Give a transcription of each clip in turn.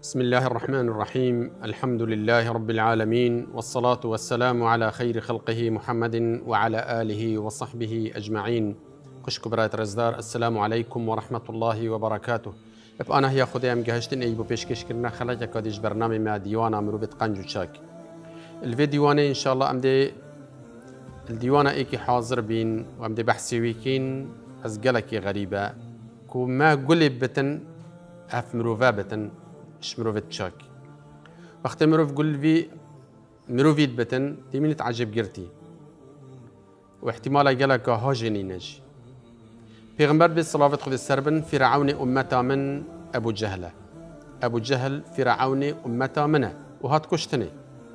بسم الله الرحمن الرحيم. الحمد لله رب العالمين، والصلاة والسلام على خير خلقه محمد وعلى آله وصحبه أجمعين. خوشك برایت رزدار، السلام عليكم ورحمة الله وبركاته. أنا هي خدي أم جهشتن أيبو بيشكش كرنا خلاجة كاديش برنامج ما ديوانا مروبة قنجو شاك. الفيديواني إن شاء الله أمدي الديوانا إيكي حاضر بين وأمدي بحثي ويكين أزجلكي غريبة كو ما قلب بتن أف مروفا بتن مروفت شاك. وقت مروف قلبي مروفيت بتن تيمين تعجب جرتي واحتمال جلك هاجني نج. پیغمبر بالصلاة خذ السربن فرعون أمتا من أبو جهل. أبو جهل فرعون أمتا منه وهات كشتني.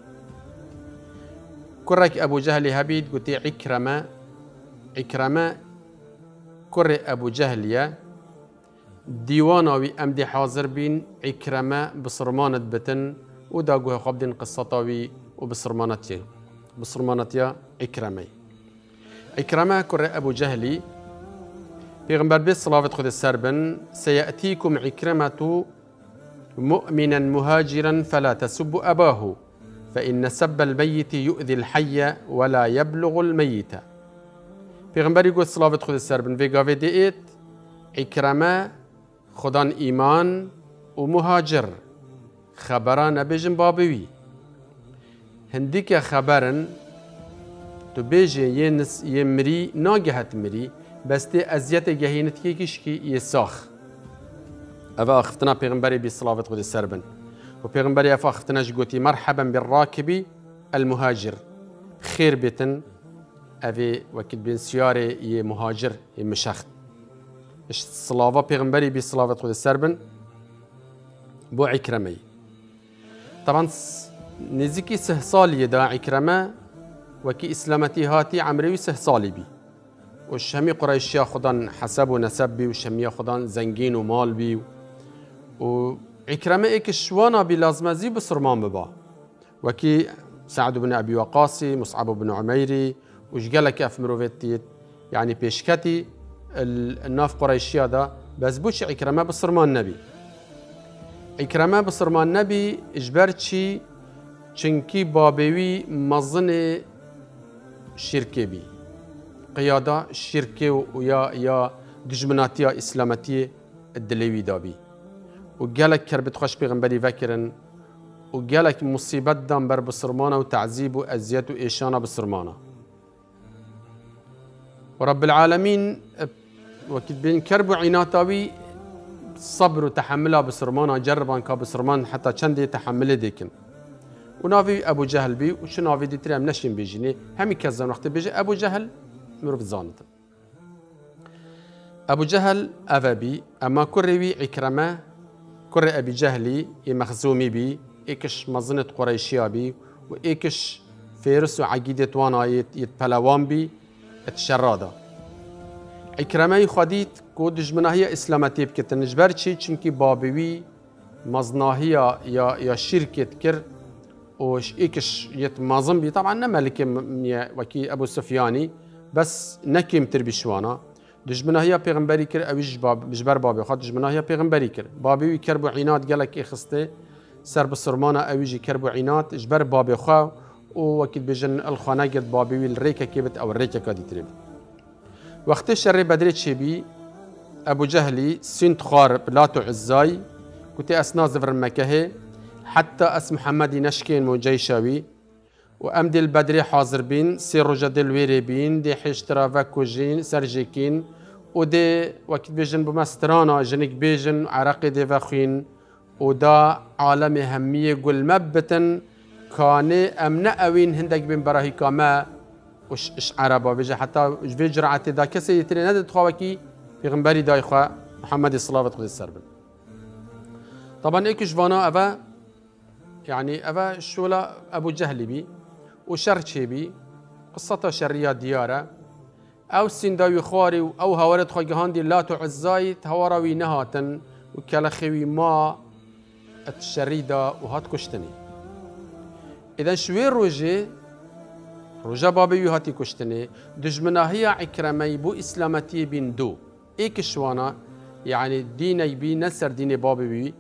كرك أبو جهل هبيد قلت عكرمة كر أبو جهل يا ديواناوي أمدي حاضر بين عكرمة بصرمانة بتن وداقوها خبدين قصتاوي وبصرمانتيا عكرمة كر أبو جهلي پیغمبر بيت صلاة خذ السربن سيأتيكم عكرمة مؤمنا مهاجرا فلا تسبوا أباه فإن سب الميت يؤذي الحي ولا يبلغ الميت. پیغمبر يقول صلاة خذ السربن في ديت عكرمة خدان إيمان ومهاجر خبران بيجن بابوي هنديك خبرن تبيجي ينس يمري ناجهت مري بس تي أزيت جهينتكي كيشكي يساخ أفا أخفتنا بيغمبري بالصلاة خذ السربن وبيغمبري أفا أخفتنا جوتي مرحبا بالراكب المهاجر خير بيتن أفي وكيد بين سياري يمهاجر يمشخت الصلاة بيغمبري بالصلاة خذ السربن بو عكرمي. طبعا نزيكي سهصالي دا عكرمة وكي إسلامتي هاتي عمري سهصالي بي والشمي قريشيا خدان حسب ونسب بي والشمية خدان زنجين ومال بي وعكرمة إيك شوانا بلازمزي بسرمان ببا وكي سعد بن أبي وقاصي مصعب بن عميري وشقالك أف مروفتي يعني بيشكتي الناف قريشيا دا بس بوش عكرمة بصرمان نبي. عكرمة بصرمان نبي إجبرتشي چنكي بابوي مظن شركة بي قيادة شركة ويا دجمناتيا إسلامتية الدلوي دابي وقالك كربت خوش بيغنبري فكرن وقالك مصيبت دام بر بصرمانة وتعذيب وأزيات وإيشانة بصرمانة ورب العالمين وكد بين كرب عناتاوي صبر وتحملها بسرمانها جربان كابسرمان حتى چندي تحمله ديكن ونافي ابو جهل بي وشو نافي دي تريم نشين بيجيني همي كزان وقت بيجي ابو جهل مروف زانت ابو جهل افابي اما كروي عكرمه كر ابي جهلي مخزومي بي ايكش مظنه قريشيا بي وايكش فيرس وعقيده وانا يتبلوان بي اتشراده عكرمه خديت كودج مناهيه اسلامتي بكتن جبرتشي چونكي بابوي مزناهيه يا شركه كر وش ايكش يتمازن بي طبعا نملك وكي ابو سفياني بس نكيم تربيشوانا دج مناهيه پیغمبري كر اويج باب مجبر بابي خد دج مناهيه پیغمبري كر بابوي كربو عينات قالك اخسته سر بسرمانه اويج كربو عينات جبر بابي خو وكيد بجن الخانه قد بابوي الريكه كيبت او الريكه كادي تريب وقت الشر بدري تشبي ابو جهلي سنت خارب لا تعزاي كنت اسنا زفر مكه حتى اس محمد نشكين موجيشاوي وامدي البدري حاضر بين سير جد الويري بين دي حشترا فكوجين سرجيكين ودي وقت بيجن بمسترانا جنك بيجن عراقي دي فخين ودا عالم همية قل مبتن كان امنا اوين هندك بين براهي كما وش عربا بيجي حتى في جرعة دا كسي يتري ندد خواكي پیغمبري دايخوا محمد صلى الله عليه وسلم. طبعا ايكش فانا افا يعني افا شولا ابو جهل بي وشرشي بي قصته شرية ديارة او سنداوي خواري او هورت خواجهاندي لا تعزاي تهوراوي نهاتن وكالخوي ما الشريدة وهات كشتني. اذا شوي روجي رجا بابي هاتي كشتني دجمنا هي عكرمي بو اسلامتي بين دو ايك شوانا يعني ديني بي نسر ديني بابي بي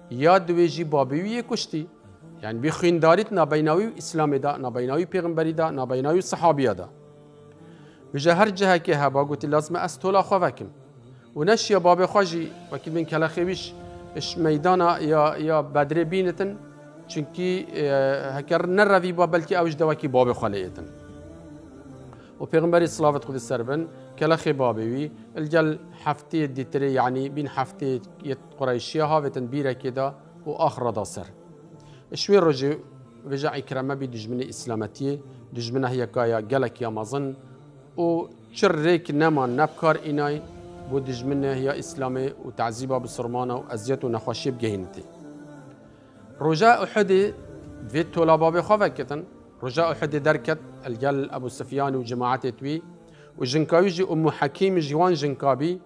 یا دویجی بابوی کشتی یعنی بی خینداریت نابیناوی اسلام دا نابیناوی پیغمبری دا نابیناوی صحابی دا بجه هر جهه که هبا گوتی لازم از تولا خواهکم و نش یا باب خواجی وکیل من کلا خویش اش میدانا یا بدر بینتن چونکی هکر نروی با بلکی اوج دواکی باب خوالیتن و پیغمبری صلوات خود سربن كلا خبابي الجل حفتي ديتري يعني بين حفتي قريشية هافتن بيرا كده وآخر داسر شوي رجع رجع إكرامه بدجمنة إسلامتية دجمنة هي كايا جلك يا مازن وشريك نما نبكار إناي بدجمنة هي إسلامي وتعذيبها بسرمانة وأزيات ونخوشي بجهنتي رجاء أحد في طلاب خافكتن رجاء أحد دركت الجل أبو سفيان وجماعته توي وجنكاوي جي أم حكيم جوان جنكابي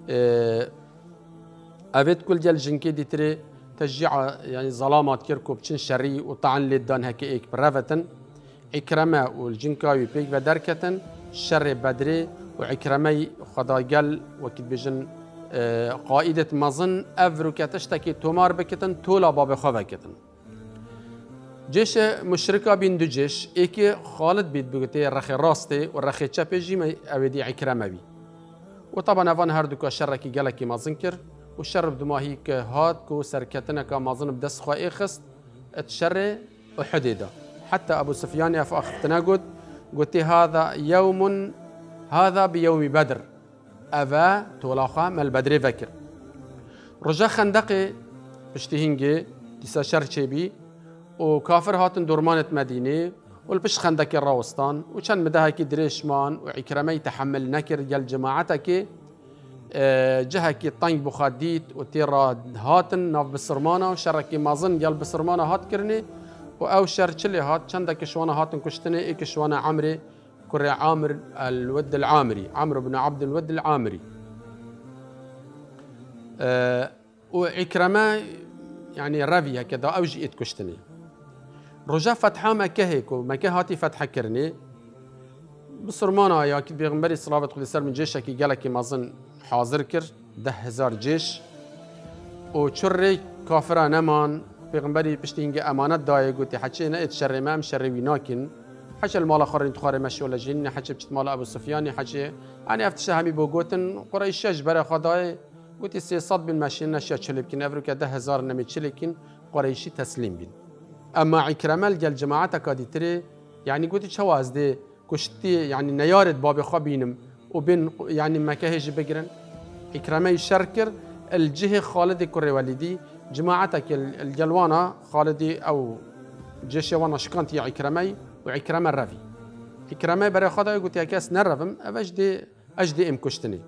أبيت كل جل جنكي دي تري تشجيع يعني ظلامات كيركوب تشن شري وطعن للدان هكي إيك برافتن إكرمة والجنكاوي بيك بدركتن شر بدري وعكرمي خدا جل وكيد بجن قائدة مظن أفروكا تشتكي تومار بكتن تولا باب خافكتن جيش مشركة بين دو جيش إيكي خالد بيت بقتي الرخي راستي والرخي تشابيجي ما أودي عكرمة بي وطبعا أفان هردوكا شركي جالكي ما زنكر والشر بدما هيك هاد كو سركتنا كما ظن بدس خوا إخست تشري وحديدة حتى أبو سفيان أخفتنا قلت هذا يوم هذا بيوم بدر أفا تولاخا مال بدري فكر رجا خندقي بشتهنجي ديسا شرشي وكافر هاتن دورمانة مدينة والبش خندق الراوستان وكان مدهكي دريشمان وعكرمي يتحمل نكر جل جماعتك جهكي طنج بخاديت وتيرا هاتن ناف بسرمانة وشركي مازن جل بسرمانة هات كرني وأو شرشلي هات شندك شوانا هاتن كشتني إيك شوانا عمري كري عامر الود العامري عمرو بن عبد الود العامري وعكرمة يعني رافيا كذا أوجي إيت كشتني رجع فتحة مكة هيك ومكة هاتي فتحة كرني بسرمانة يا كي بيغمبري صلوات الله عليه من جيشك قالك ما ظن حاضر كر 10,000 جيش وشري كافرة نمان بيغمبري بشتينجي أمانات داي قلتي حكي نأت شري ما مشري ويناكن حكي المال آخر تخاري مشي ولا جن حكي بشت مال أبو سفيان حكي أنا أفتش همي بوجوتن قريش جبر خداي قلتي سيصد بالمشين نشيا تشلبكن أفريقيا 10,000 نمي تشلكن قريشي تسليم بين أما عكرمة جل جماعتك كادي تري يعني قلت شواز دي كشتي يعني نيارد باب خابينم وبين يعني مكاهج بقرن عكرمة يشركر الجهة خالد كري والدي جماعتك الجلوانا خالدي أو جيش وانا شكانت يا عكرمة وعكرمة الرافي عكرمة بري خدا قلت يا كاس نرفم أجدي إم كشتني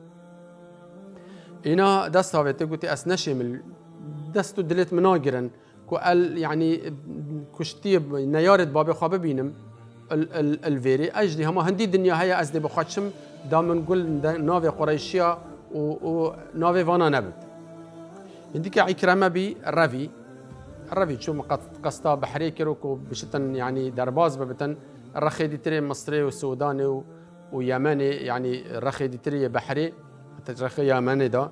إنا دست هاويتي قلت أسنشم دستو دلت مناقرن قال يعني كشتي نيارد بابي خواب بينم الفيري اجدي هما هندي الدنيا هي ازدي بخاتشم دام نقول نافي قريشيا ونافي فانا نبت عندك عكرمه بي الرافي شو قصتا بحري كروكو بشتن يعني درباز ببتن الرخي دي تري مصري وسوداني ويمني يعني الرخي دي تري بحري الرخي يمني دا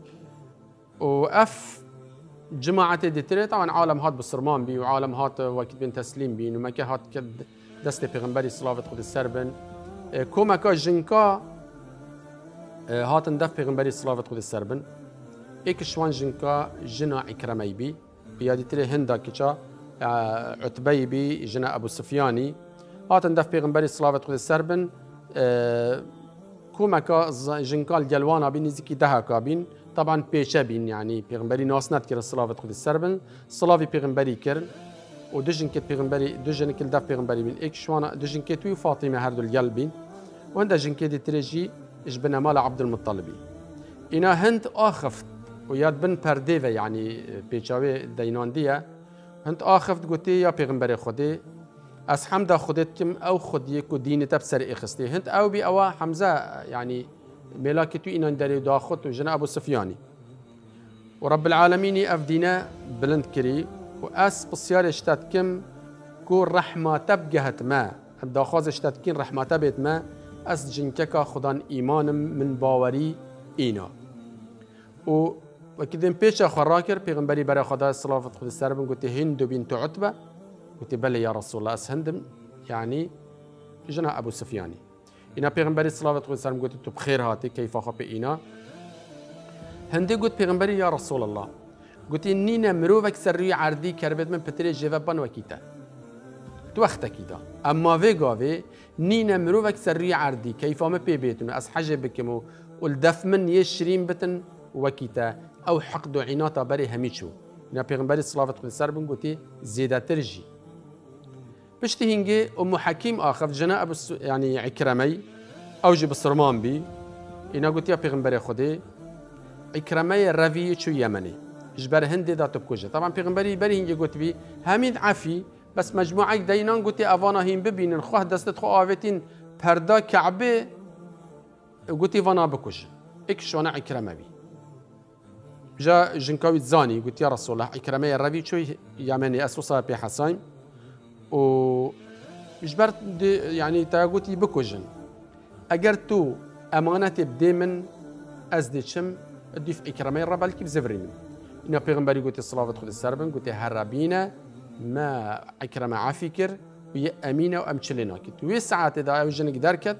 واف جماعة ديتري طبعا عالم هات بسرمان بي وعالم هات وقت بين تسليم بين ومكا هات كد دست پیغمبری صلوات خود سربن کومکا جنکا هات اندف پیغمبری صلوات خود سربن ایک شوان جنکا جنا عكرمه بي بيادي تري هندا كيشا عتبي بي جنا ابو سفياني هات اندف پیغمبری صلوات خود سربن کومکا جنکا الجلوانا بي نزيكي دها كابين طبعا بيشا بين يعني پیغمبری ناسنات كر صلوات خود سربن صلافي پیغمبری كرن ودجن كت پیغمبری دجن كل دف پیغمبری بين اك شوانا دجن كت وي فاطمه هردو القلبين وعند جن كت تريجي اجبنا مال عبد المطلب انا هند اخفت وياد بن پرديفه يعني بيچاوي دينانديه هند اخفت قلتي يا پیغمبر خودي از حمد خودتكم او خودي كو دين تبصر اخستي هند او بي او حمزه يعني ملاكتو إنان داري داخت وجنا أبو سفياني ورب العالمين أفدينا بلند كري وأس بصيار اشتات كم كو رحمة تبجهت ما داخاز اشتات كين رحمة تبت ما أس جنكك خدان إيمان من باوري إينا و وكدين بيشا خراكر بيغمبري برا خدا الصلاة خد السربن قلت هند بنت عتبة قلت بلى يا رسول الله أسهندم يعني جنا أبو سفياني إنا بيغمبري الصلاة خد السربن قلت تو بخير هاتي كيف خب إنا هندي قلت بيغمبري يا رسول الله قلت نينا مروفك سري عردي كربت من بتري جوابان وكيتا تو وقت كده اما في نينا مروفك سري عردي كيف ما بيبيتن اس حاجه بكمو والدف من يشرين بتن وكيتا او حقد عناتا بري هميشو نا بيغمبري صلى الله عليه وسلم قلت زياده ترجي بشتي هنجي ام حكيم اخف جنا ابو يعني عكرمي اوجب السرمان بي انا قلت يا بيغمبري خدي عكرمي الرافي شو يمني جبر هندي دا تبكوجه طبعا بيغمبري بري هنجي قلت بي هميد عفي بس مجموعه دينان قلت افانا هين ببينن خواه دست خو آوتين پردا كعبه قلت فانا بكوجه اكش وانا عكرمه بي جا جنكاوي زاني قلت يا رسول الله عكرمه الربي شو يمني اسوسا بي حسين و جبرت يعني تا قلت بكوجن اگر تو امانه بدي من ازدشم ادي في عكرمه الرب الكيف زفرين إن پیغمبری قلت الصلاة خود السربن قلت هربينا ما عكرمه عفكر ويا امينه وامشلنا كت وساعات اذا اوجنك دركت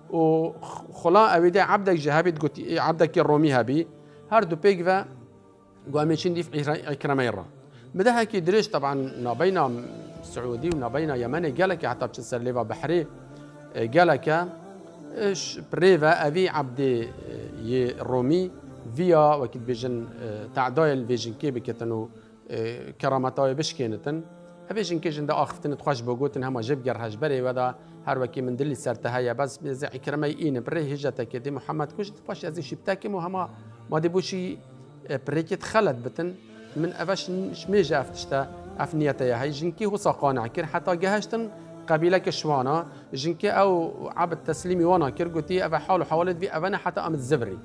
وخلا اويدا عبدك جهابت قلت عبدك الرومي هبي هردو بيغفا قامشين دي في عكرمه الرا بدها كي دريش طبعا نابينا سعودي ونابينا يمني قالك حتى بتسر ليفا بحري قالك ايش بريفا ابي عبد الرومي فيا وكيد بيجن تعدايل بيجن كي بكتنو كرامتاي بشكينتن هبيجن كيجن دا اخفتن تخش بوغوتن هما جيب جرهج بري ودا هر وكي من دلي سرتها بس بزي كرمي ان بري هجتا كدي محمد كوش باش ازي شبتاكي مو هما ما دبوشي بريكت خلت بتن من افش شميجا افتشتا افنيتها هي جنكي هو ساقانا كر حتى جهشتن قبيله كشوانا جنكي او عبد تسليمي وانا كرغوتي افا حاولوا حاولت في افنا حتى ام الزبري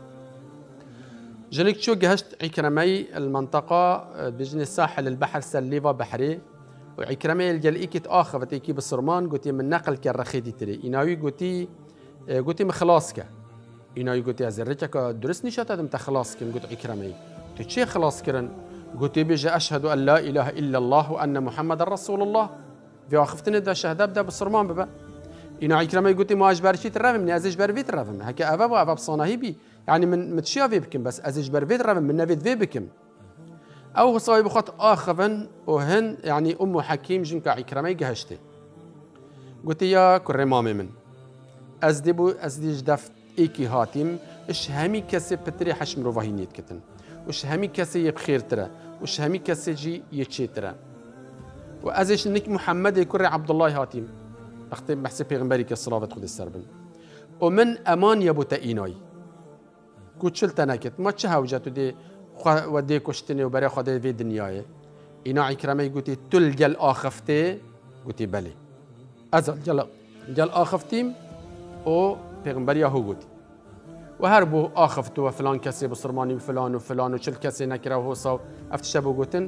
جنك شو جهشت عكرمي المنطقة بجني الساحل البحر سليفا بحري وعكرمي الجلئيكت آخر فتيكي بالصرمان قلتي من نقل كالرخيدي تري إناوي قلتي مخلاصك إناوي قلتي أزرتك درس نشاط هذا متخلاصك قلت عكرمي تشي خلاص كرن قلتي بيجي أشهد أن لا إله إلا الله وأن محمد رسول الله في آخفتني دا شهادة بدا بالصرمان ببا إنا عكرمي قلتي ما أجبرشي ترافم من أزيج برفيت رافم هكا أبا أبا بصانهي بي يعني من متشيا في بكم بس أزيج برفيت رافم من نفيت في بكم أو صايب خط آخفن وهن يعني أم حكيم جنكا عكرمي جهشتي قلت يا كرمامي من أزديج دفت إيكي هاتيم إش همي كسي بتري حشم رفاهينيت كتن وش همي كسي يبخير ترى وش همي كسي جي يتشي ترى وأزيش نك محمد يكرر عبد الله هاتيم أختم بحسب پیغمبری که صلوات خود السربن ومن أمان يبو تأيناي كوتشلت نكت ما تشه وجاتو دي ودي كشتني وبري خدي في دنياي إنا عكرمي قلتي تلجل آخفتي قلتي بلي أزل جل آخفتيم و پیغمبری هو قلتي وهربو آخفتو وفلان كسي بصرماني وفلان وفلان وشل كسي نكره وهو صاو افتشبو قلتن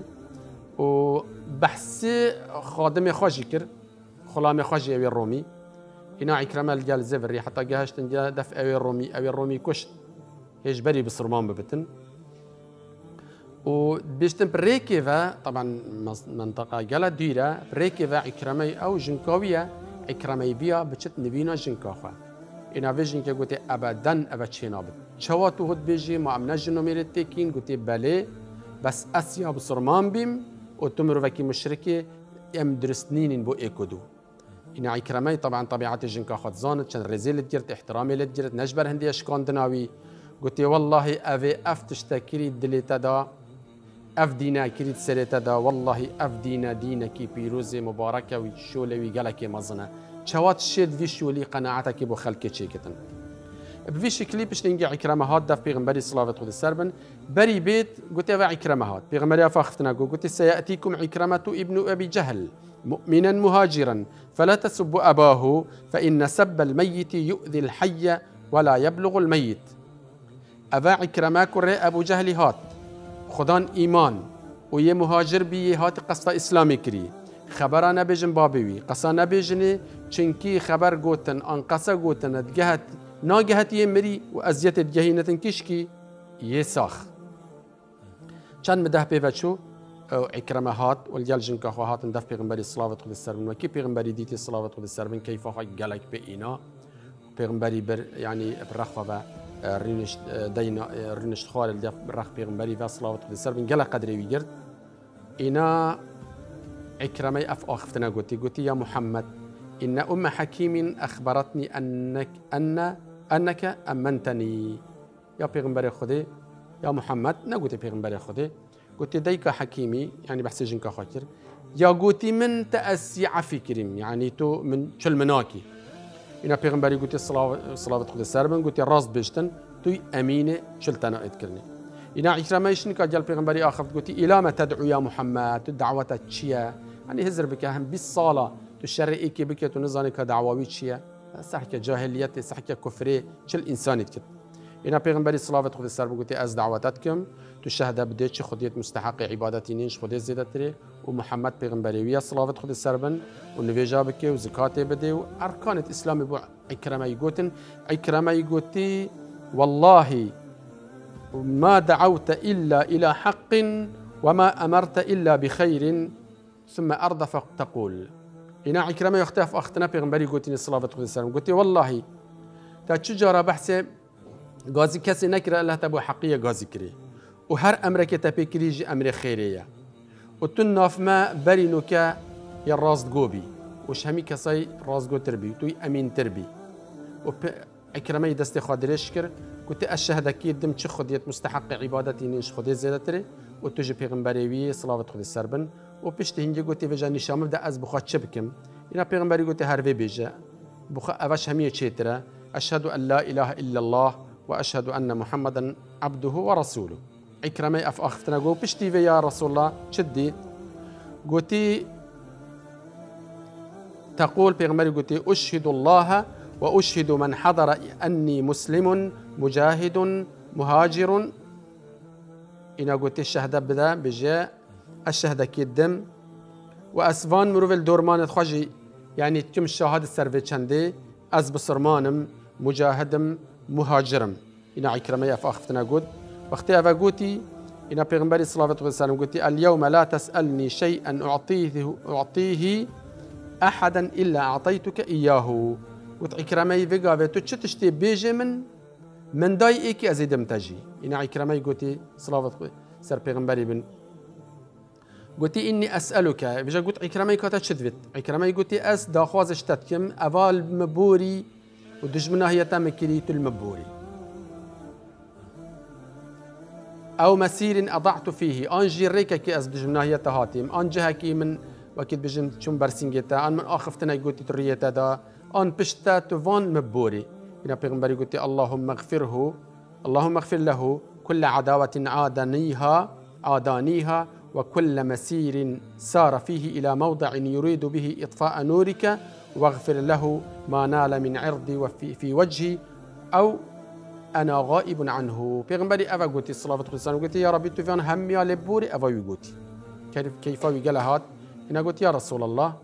وبحسي خادم خاجي كر خلام خاجي أوي الرومي هنا عكرمة الجال زفري حتى جهشت دف أوي الرومي كشت هيج بري بصرمان ببتن وبيشتن بريكيفا طبعا منطقة جالة ديرة بريكيفا عكرمة أو جنكاوية عكرمة بيا بتشت نبينا جنكاخا هنا في جنكا قلت أبدا أبد شينابت شواتو هد بيجي ما أمنا جنو ميرت تيكين قلت بالي بس أسيا بصرمان بيم وتمرو فكي مشركي ام درسنين بو ايكودو إن عكرمي طبعا طبيعة الجنكا خد زانت شان رزيل تجرت احترامي لتجرت نجبر هندي اشكان دناوي قلت والله افي افتشتكري دليتا دا اف دينا كريت سريتا دا والله اف دينا دينكي بيروزي مباركة وشولي ويقالكي مزنا شوات الشيد في شولي قناعتك بو خلقي تشيكتن بفيش كليب باش نلقى عكرمة هات داف بيغمبري صلاة خود السربن بري بيت قلت يا عكرمة هات بيغمبري فاختنا قلت سيأتيكم عكرمة ابن أبي جهل مؤمنا مهاجرا فلا تسبوا أباه فإن سب الميت يؤذي الحي ولا يبلغ الميت أبا عكرمة كري أبو جهل هات خدان إيمان ويا مهاجر بي هات قصة إسلامي كري خبرانا بيجن بابوي قصانا بيجني چنكي خبر قوتن أنقصة قوتن ادجهت ناجهت يمري وأزيت الجهينة كشكي يساخ كان مده بيفتشو عكرمة هات والجال جنكا هات ندف بيغمبري صلاة خد السربن وكي بيغمبري ديتي صلاة خد السربن كيف هاي جالك بينا بيغمبري بر يعني بالرخبة رينش دينا رينش خال اللي بالرخ بيغمبري في صلاة خد السربن جالك قدري ويجرد إنا عكرمة أف أخفتنا قلتي يا محمد إن أم حكيم أخبرتني أنك أمنتني يا بيغمبري خدي يا محمد نقولي بيغمبري خدي قلت ديك حكيمي يعني بحسي جنكا خاطر يا قلتي من تأسي عفي كريم يعني تو من شل مناكي إنا بيغمبري قلت صلاة خد السربن قلت راس بيجتن توي أمينة شلتنا أذكرني إنا عكرمة يشنك جال بيغمبري آخر قلت إلى ما تدعو يا محمد دعوة تشيا يعني هزر بك هم بالصلاة تشرعي كي بك تنزاني كدعوة تشيا صحك جاهلية صحك كفري شل إنسان كت إنا بيغمبري صلاة خد السربن قلت أز دعوتكم تشهد بديت خديت مستحق عبادتي نيش خديت زيدتري ومحمد بيغمبري ويا صلاة خد السربن ونفيجا بك وزكاة بدي وأركان الإسلام بو عكرمة يقولن عكرمة يقولتي والله ما دعوت إلا إلى حق وما أمرت إلا بخير ثم أرض تقول إنا عكرمة يختلف أختنا بيغمبري قلتني صلاة خد السربن قلتي والله تشجر بحث غازي كسي نكره الله تبو حقية غازي كري وهر أمرك تبكريج أمر خيرية وتناف ما برينك يا راس جوبي وش همي كسي راس جو تربي توي أمين تربي وعكرمي دستي خادريش كر كنت أشهد أكيد دم خديت مستحق عبادتي نيش خديت زيادتري وتجي بيغمبري وي صلاة خد السربن وبشتي هنجي قلت في جاني شام بدأ أز بخات شبكم إنا بيغمبري قلت هربي بيجا بخا أفش همية شيترا أشهد أن لا إله إلا الله وأشهد أن محمدا عبده ورسوله عكرمة أف أختنا قو بشتي في يا رسول الله شدي قلتي تقول بيغمبري قلتي أشهد الله وأشهد من حضر أني مسلم مجاهد مهاجر إنا قلتي الشهادة بدا بجاء الشهادة كيدم وأسفان مروفل دورمان تخجي يعني تكم الشهادة السرفي شندي أز بصرمانم مجاهدم مهاجرم إنا عكرمة أف أختنا قد وقتها فقوتي إن بيغمبري صلى الله عليه وسلم قلت اليوم لا تسألني شيئا أعطيه أحدا إلا أعطيتك إياه قلت عكرمة فيقا تشتشتي بيجي من داي إيكي أزيد متجي إن عكرمة قلت صلى الله عليه وسلم بيغمبري بن قلت إني أسألك بيجا قلت عكرمة كاتا شدفت عكرمة قلت أس داخواز اشتتكم أفال مبوري ودجمنا هي تمكريت المبوري أو مسير أضعت فيه أن جيريكا كي أز دجمنا هي تهاتيم أن جهكي من وكيد بجن شون برسنجتا أن من آخفتنا قلت تريتا دا أن بشتا تفان مبوري إن بيغمبري قلت اللهم اغفر له كل عداوة عادانيها وكل مسير سار فيه إلى موضع يريد به إطفاء نورك واغفر له ما نال من عرضي وفي وجهي أو أنا غائب عنه بيغمبري أفا قلتي صلاة والسلام قلت يا ربي تفان همي على بوري أفا يقولتي كيف يقال هاد أنا قلت يا رسول الله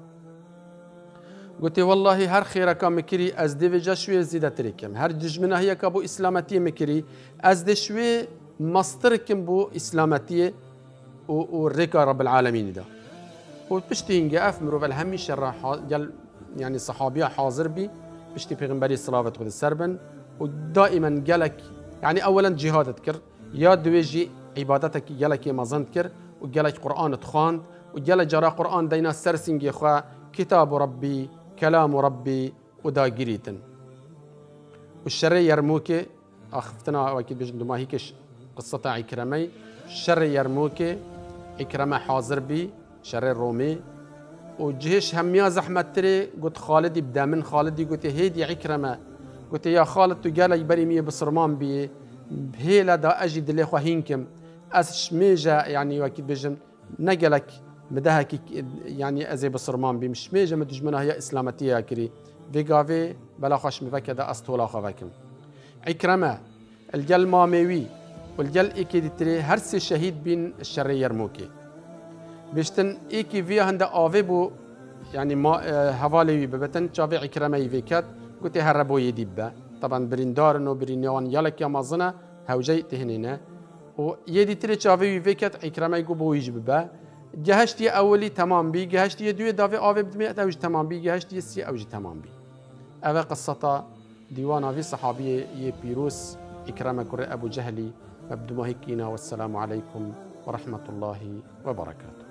قلت والله هر خيرك مكري أزدي في شوي زيادة تريكم هر دجمنا هي كابو إسلامتي مكري أزدي شوي مصدركم بو إسلامتي وريكا رب العالمين ده وبشتي أف مروف الهمي شرح يعني صحابية حاضر بي بشتي بيغمبري صلاة خد السربن ودائما قالك يعني اولا جهاد تكر يا دويجي عبادتك قالك مازن تكر وقالك قران تخاند وقالك جرى قران دينا سرسنج يا كتاب ربي كلام ربي ودا قريتن والشر يرموك اخفتنا واكيد بجد ما هيك قصه عكرمه الشر يرموك عكرمه حاضر بي شر الرومي وجيش هميا زحمه تري قلت خالد بدا من خالد قلت هيدي عكرمه قلت يا خالد تقال بري مية بصرمان بي بهيلا دا أجد اللي خوهينكم أس ميجا يعني واكيد بجن نقلك مدهك يعني أزي بصرمان بي مش ميجا مدجمنا هي إسلامتية كري فيقافي بلا خوش مفكة دا أستولا خوكم عكرمة الجل ماميوي والجل إيكي تري هرسي شهيد بين الشرية يرموكي بيشتن إيكي فيها هندا آوي بو يعني ما هوالي ببتن شافي عكرمة يفيكات قلت هربو يديبا طبعا بريندارن وبرينيان يالك يا مازنا هوجي تهنينا و يدي تري تشافي فيكت عكرمة يقول بويج ببا جهشتي أولي تمام بي جهشتي دوي دافي آوي بدمية أوج تمام بي جهشتي سي أوج تمام بي أبا قصة ديوانا في صحابي يبيروس إكرام كر أبو جهلي مبدو هيكينا والسلام عليكم ورحمة الله وبركاته.